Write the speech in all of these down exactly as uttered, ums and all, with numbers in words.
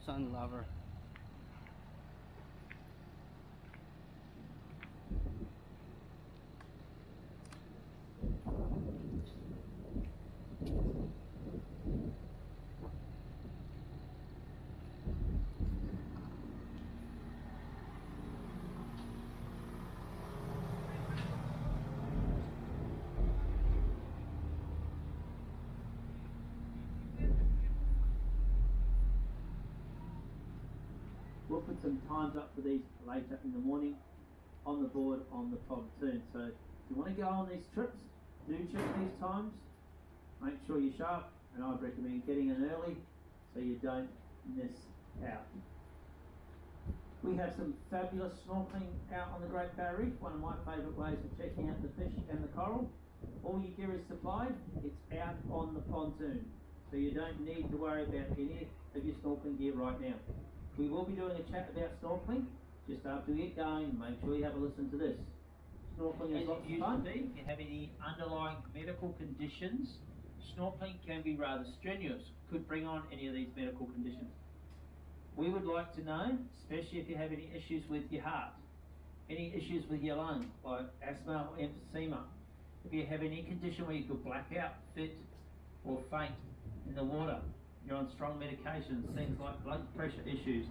sun lover. We'll put some times up for these later in the morning on the board on the pontoon. So if you want to go on these trips, do check these times. Make sure you're sharp, and I'd recommend getting in early so you don't miss out. We have some fabulous snorkeling out on the Great Barrier Reef, one of my favourite ways of checking out the fish and the coral. All your gear is supplied, it's out on the pontoon, so you don't need to worry about any of your snorkeling gear right now. We will be doing a chat about snorkeling just after we get going. Make sure you have a listen to this. Snorkeling is lots of fun. If you have any underlying medical conditions, snorkeling can be rather strenuous, could bring on any of these medical conditions. We would like to know, especially if you have any issues with your heart, any issues with your lungs, like asthma or emphysema, if you have any condition where you could black out, fit or faint in the water, you're on strong medications, things like blood pressure issues.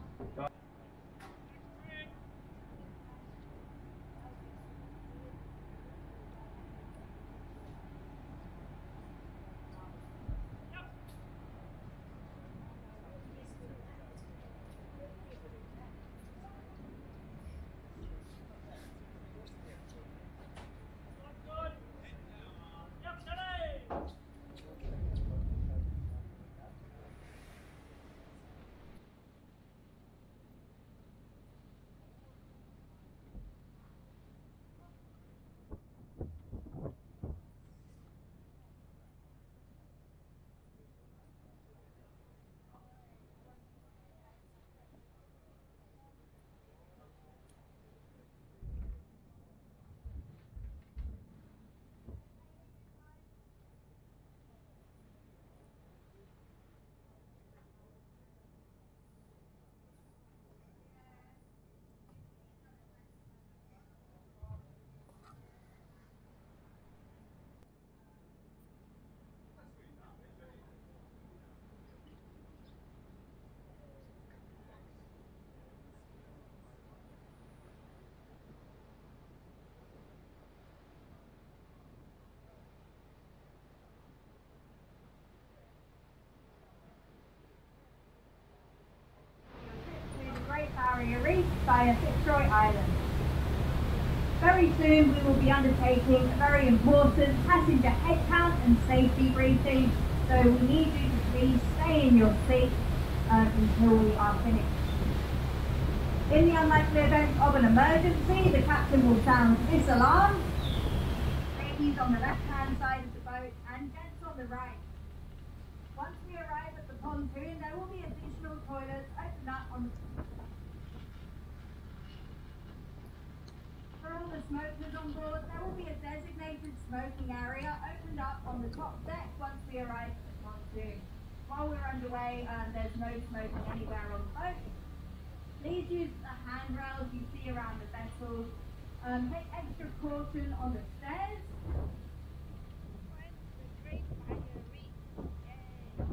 Great Barrier Reef via Fitzroy Island. Very soon we will be undertaking a very important passenger head count and safety briefing, so we need you to please stay in your seat uh, until we are finished. In the unlikely event of an emergency, the captain will sound this alarm. Ladies on the left-hand side of the boat and gents on the right. Once we arrive at the pontoon, there will be additional toilets opened up on the For all the smokers on board, there will be a designated smoking area opened up on the top deck once we arrive at the pontoon. While we're underway, uh, there's no smoking anywhere on the boat. Please use the handrails you see around the vessels. Um, take extra caution on the stairs. Great Barrier Reef. Yay.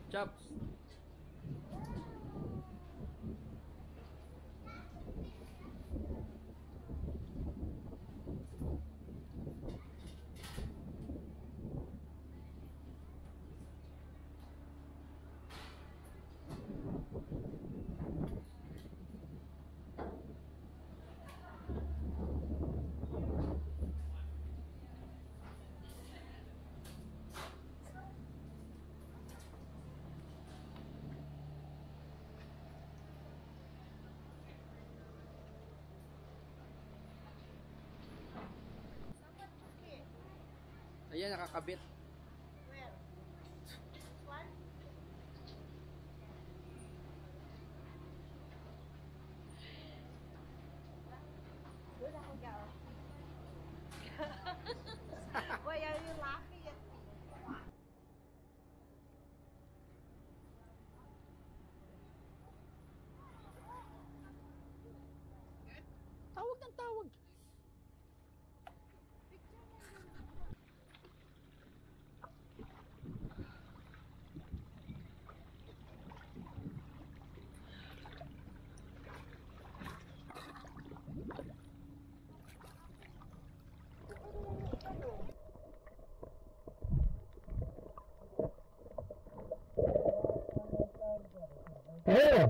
Chops. Ayan, nakakabit. Where? This one? Where the hell go? Why are you laughing at me? Tawag ng tawag. Yeah.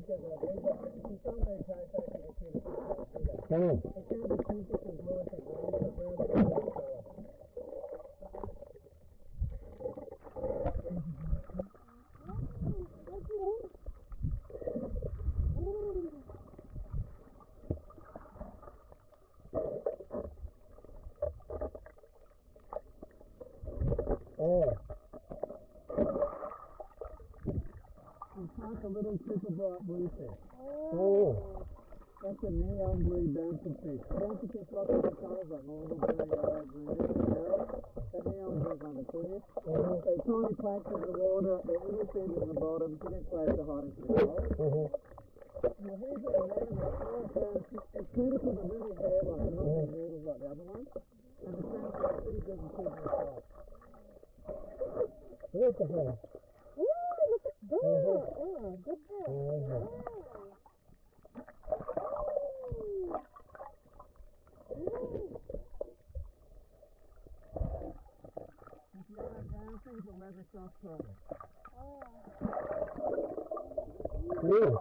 Come on. Oh. It's like a little super bright blue fish. Oh. That's a neon blue dancing fish. Dancing fish lots of colours like normal blue, yellow, green, yellow. The neon blue's on the cliff. Uh-huh. They tiny planks in the water, they're little fins at the bottom, so they close to hiding from the cold. Uh-huh. Well, here's what the animal is. It's beautiful, but really hair-like, not uh-huh. noodles like the other ones. And the sounds are pretty good and super fast. Where's the hair? Ooh, look at that. Uh-huh. Oh, good girl. Uh-huh. If you ever dancing for leather soft product. Ooh.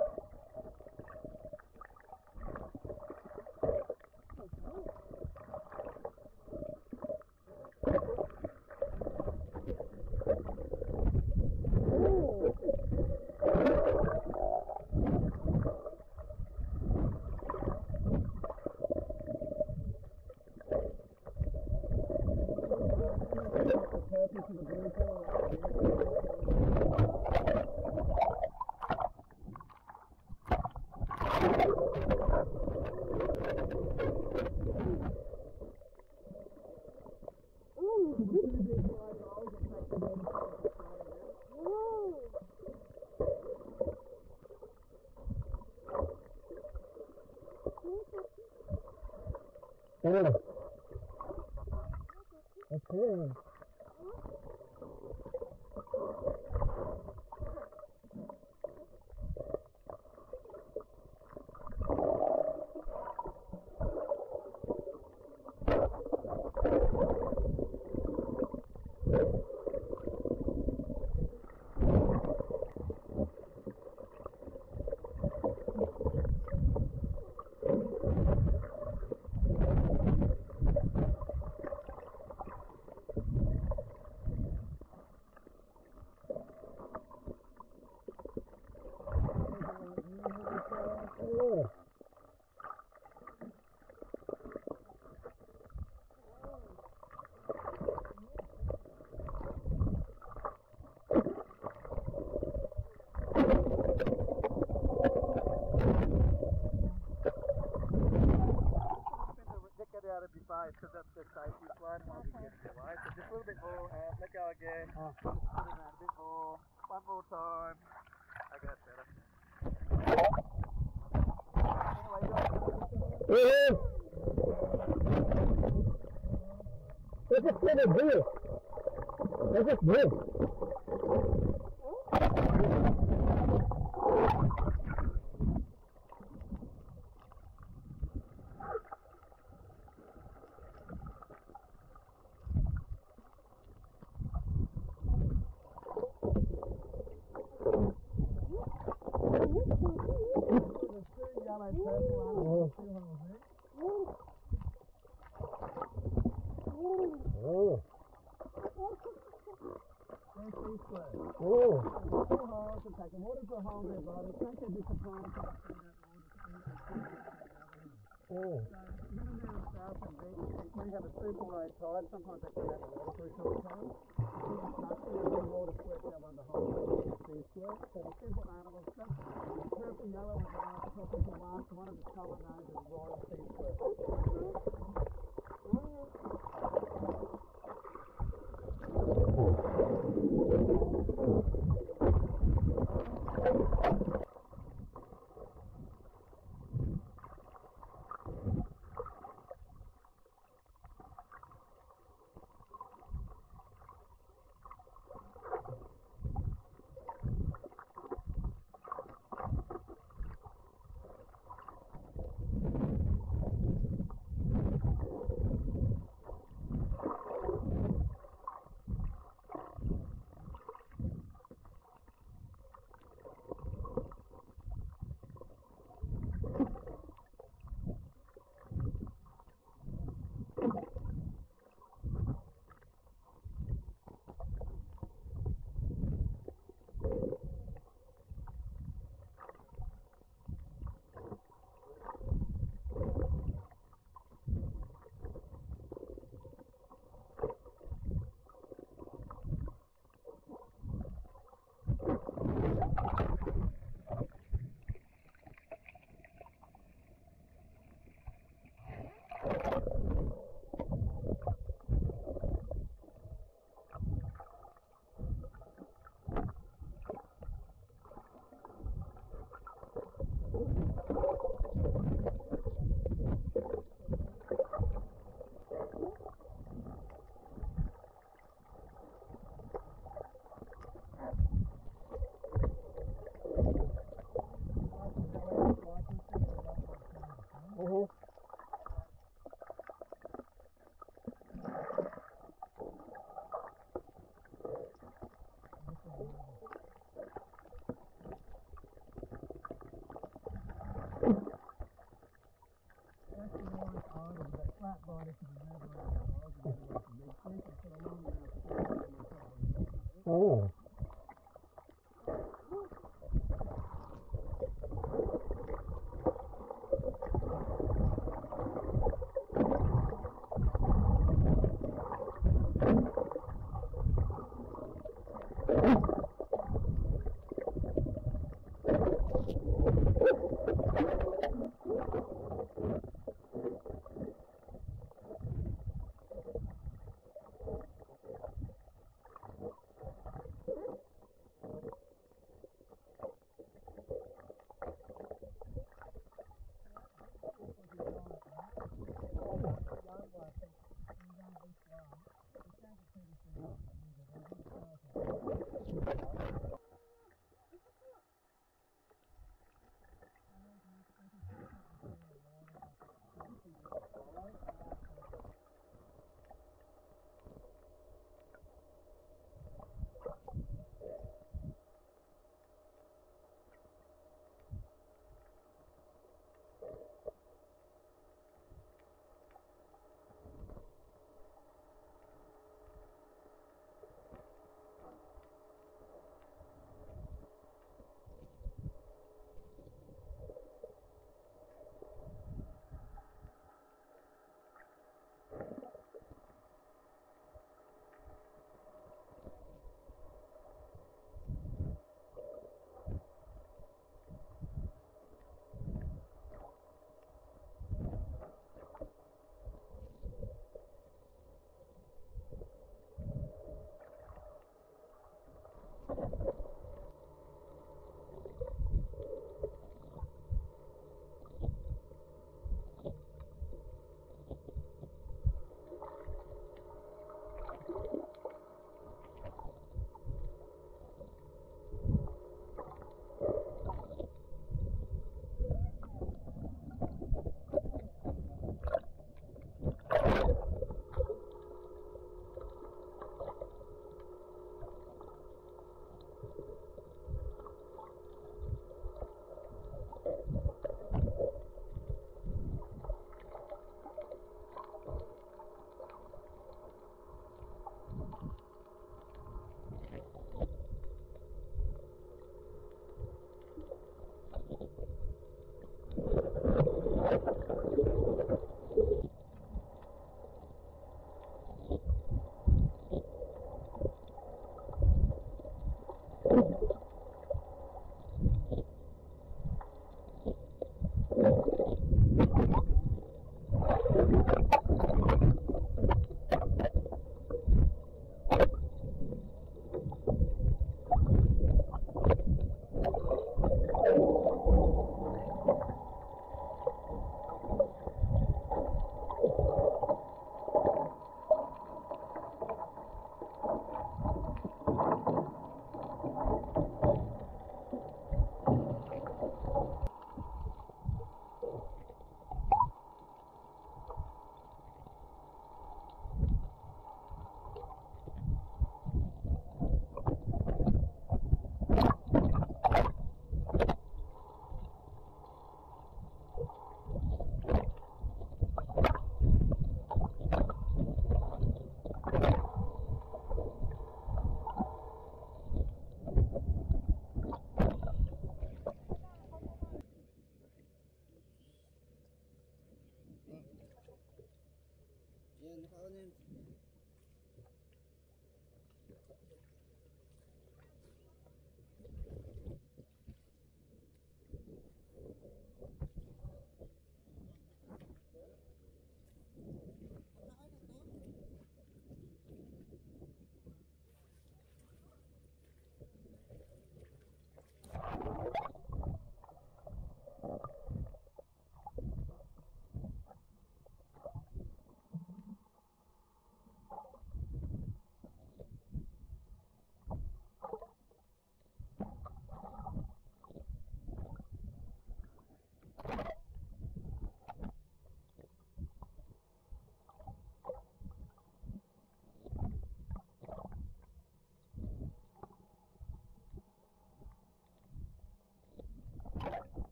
Oh, that's good. Oh. Out of your face because that's the safety slide and you get it away. So just a little bit more out, let go again. Oh. Just put it out a bit more. One more time. Okay, that's better. Yeah. That's just good as this. That's just good. Oh. Oh. Two holes to take the water to hold their body. Can't they be surprised to see that water? Oh. So, even down south and beach, we have a super low tide. Sometimes they can have a water through some time. It's nothing. There's no water squirt down by the whole sea squirt. So the simple animals, that's purple, yellow, and brown. The top is the last one of the colour known as royal sea squirt. get to the river and the dogs and get away from big fish and put a largemouth fish on my trolling motor. Oh.